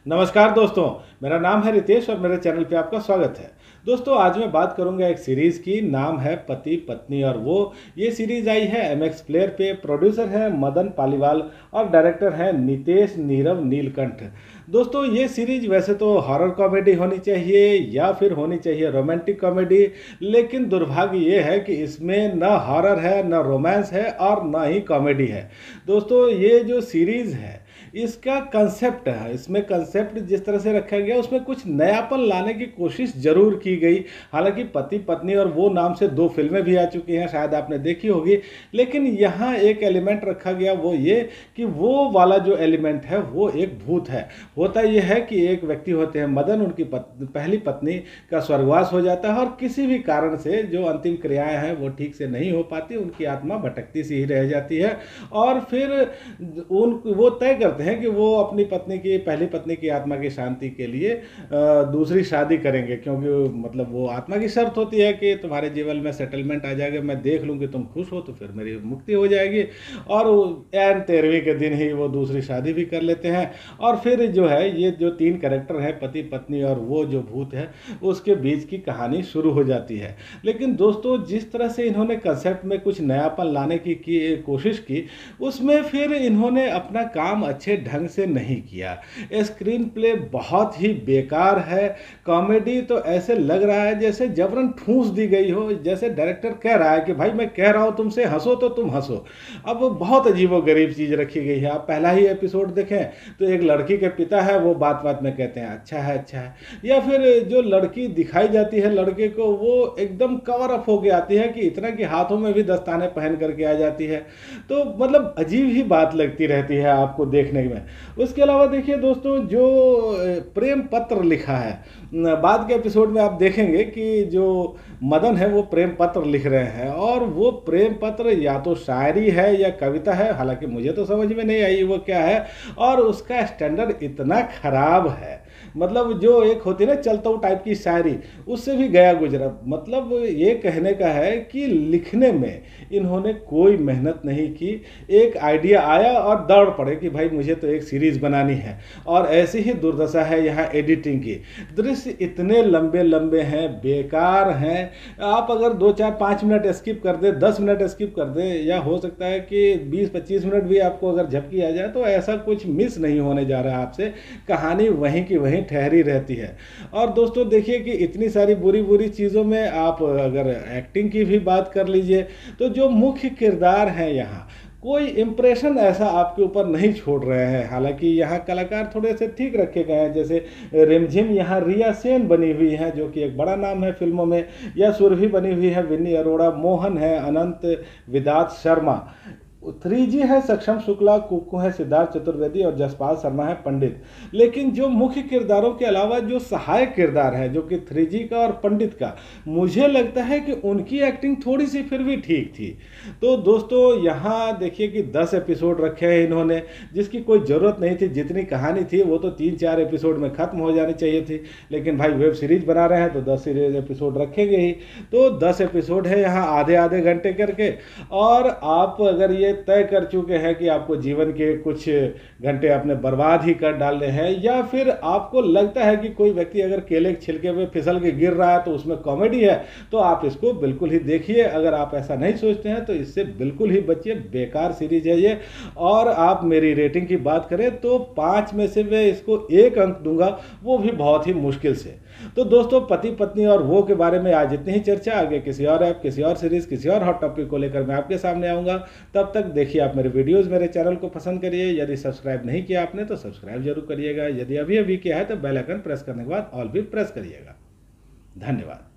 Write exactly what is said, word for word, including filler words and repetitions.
नमस्कार दोस्तों, मेरा नाम है रितेश और मेरे चैनल पे आपका स्वागत है। दोस्तों, आज मैं बात करूंगा एक सीरीज़ की, नाम है पति पत्नी और वो। ये सीरीज़ आई है एम एक्स प्लेयर पे। प्रोड्यूसर है मदन पालीवाल और डायरेक्टर है नितेश नीरव नीलकंठ। दोस्तों, ये सीरीज वैसे तो हॉरर कॉमेडी होनी चाहिए या फिर होनी चाहिए रोमांटिक कॉमेडी, लेकिन दुर्भाग्य ये है कि इसमें न हॉरर है, न रोमांस है और न ही कॉमेडी है। दोस्तों, ये जो सीरीज़ है इसका कंसेप्ट है, इसमें कंसेप्ट जिस तरह से रखा गया उसमें कुछ नयापन लाने की कोशिश जरूर की गई। हालांकि पति पत्नी और वो नाम से दो फिल्में भी आ चुकी हैं, शायद आपने देखी होगी, लेकिन यहाँ एक एलिमेंट रखा गया, वो ये कि वो वाला जो एलिमेंट है वो एक भूत है। होता यह है कि एक व्यक्ति होते हैं मदन, उनकी पत, पहली पत्नी का स्वर्गवास हो जाता है और किसी भी कारण से जो अंतिम क्रियाएं हैं वो ठीक से नहीं हो पाती, उनकी आत्मा भटकती सी ही रह जाती है। और फिर उन वो तय करते हैं कि वो अपनी पत्नी की पहली पत्नी की आत्मा की शांति के लिए दूसरी शादी करेंगे, क्योंकि मतलब वो आत्मा की शर्त होती है कि तुम्हारे जीवन में सेटलमेंट आ जाएगा, मैं देख लूँगी तुम खुश हो तो फिर मेरी मुक्ति हो जाएगी। और एन तेरहवीं के दिन ही वो दूसरी शादी भी कर लेते हैं। और फिर जो है ये जो तीन कैरेक्टर हैं, पति पत्नी और वो जो भूत है, उसके बीच की कहानी शुरू हो जाती है। लेकिन दोस्तों, जिस तरह से इन्होंने कंसेप्ट में कुछ नयापन लाने की, की कोशिश की, उसमें फिर इन्होंने अपना काम अच्छे ढंग से नहीं किया। स्क्रीन प्ले बहुत ही बेकार है। कॉमेडी तो ऐसे लग रहा है जैसे जबरन ठूंस दी गई हो, जैसे डायरेक्टर कह रहा है कि भाई मैं कह रहा हूं तुमसे हंसो तो तुम हंसो। अब बहुत अजीबोगरीब चीज रखी गई है। आप पहला ही एपिसोड देखें तो एक लड़की के पिता है, वो बात बात में कहते हैं अच्छा है अच्छा है, या फिर जो लड़की दिखाई जाती है लड़के को, वो एकदम कवर अप होके आती है कि इतना कि हाथों में भी दस्ताने पहन करके आ जाती है। तो मतलब अजीब ही बात लगती रहती है आपको देखने में। उसके अलावा देखिए दोस्तों, जो प्रेम पत्र लिखा है, बाद के एपिसोड में आप देखेंगे कि जो मदन है वो प्रेम पत्र लिख रहे हैं, और वो प्रेम पत्र या तो शायरी है या कविता है, हालांकि मुझे तो समझ में नहीं आई वो क्या है। और उसका स्टैंडर्ड इतना खराब है, मतलब जो एक होती है ना चलता टाइप की शायरी, उससे भी गया गुजरा। मतलब ये कहने का है कि लिखने में इन्होंने कोई मेहनत नहीं की। एक आइडिया आया और दौड़ पड़े कि भाई मुझे तो एक सीरीज बनानी है, और ऐसी ही दुर्दशा है यहाँ एडिटिंग की। दृश्य इतने लंबे लंबे हैं, बेकार हैं। आप अगर दो चार पाँच मिनट स्किप कर दे, दस मिनट स्किप कर दे, या हो सकता है कि बीस पच्चीस मिनट भी आपको अगर झपकी आ जाए, तो ऐसा कुछ मिस नहीं होने जा रहा है आपसे। कहानी वहीं की वहीं ठहरी रहती है। और दोस्तों देखिए कि इतनी सारी बुरी बुरी चीज़ों में आप अगर एक्टिंग की भी बात कर लीजिए, तो जो मुख्य किरदार हैं यहाँ कोई इम्प्रेशन ऐसा आपके ऊपर नहीं छोड़ रहे हैं। हालांकि यहाँ कलाकार थोड़े से ठीक रखे गए हैं, जैसे रिमझिम यहाँ रिया सेन बनी हुई है, जो कि एक बड़ा नाम है फिल्मों में, या सुरभि बनी हुई है विन्नी अरोड़ा, मोहन है, अनंत विदात शर्मा, थ्री जी है सक्षम शुक्ला, कुक्कू है सिद्धार्थ चतुर्वेदी और जसपाल शर्मा है पंडित। लेकिन जो मुख्य किरदारों के अलावा जो सहायक किरदार है, जो कि थ्री जी का और पंडित का, मुझे लगता है कि उनकी एक्टिंग थोड़ी सी फिर भी ठीक थी। तो दोस्तों यहाँ देखिए कि दस एपिसोड रखे हैं इन्होंने, जिसकी कोई ज़रूरत नहीं थी। जितनी कहानी थी वो तो तीन चार एपिसोड में ख़त्म हो जानी चाहिए थी, लेकिन भाई वेब सीरीज बना रहे हैं तो दस सीरीज एपिसोड रखेंगे ही। तो दस एपिसोड है यहाँ आधे आधे घंटे करके, और आप अगर ये तय कर चुके हैं कि आपको जीवन के कुछ घंटे अपने बर्बाद ही कर डालने हैं, या फिर आपको लगता है कि कोई व्यक्ति अगर केले के छिलके पे फिसल के गिर रहा है तो उसमें कॉमेडी है, तो आप इसको बिल्कुल ही देखिए। अगर आप ऐसा नहीं सोचते हैं तो इससे बिल्कुल ही बचिए, बेकार सीरीज है ये। और आप मेरी रेटिंग की बात करें तो पाँच में से मैं इसको एक अंक दूंगा, वो भी बहुत ही मुश्किल से। तो दोस्तों, पति पत्नी और वो के बारे में आज इतनी ही चर्चा। आगे किसी और ऐप, किसी और सीरीज, किसी और हॉट टॉपिक को लेकर मैं आपके सामने आऊँगा। तब तक देखिए आप मेरे वीडियोस, मेरे चैनल को पसंद करिए। यदि सब्सक्राइब नहीं किया आपने तो सब्सक्राइब जरूर करिएगा। यदि अभी अभी किया है तो बेल आइकन प्रेस करने के बाद ऑल भी प्रेस करिएगा। धन्यवाद।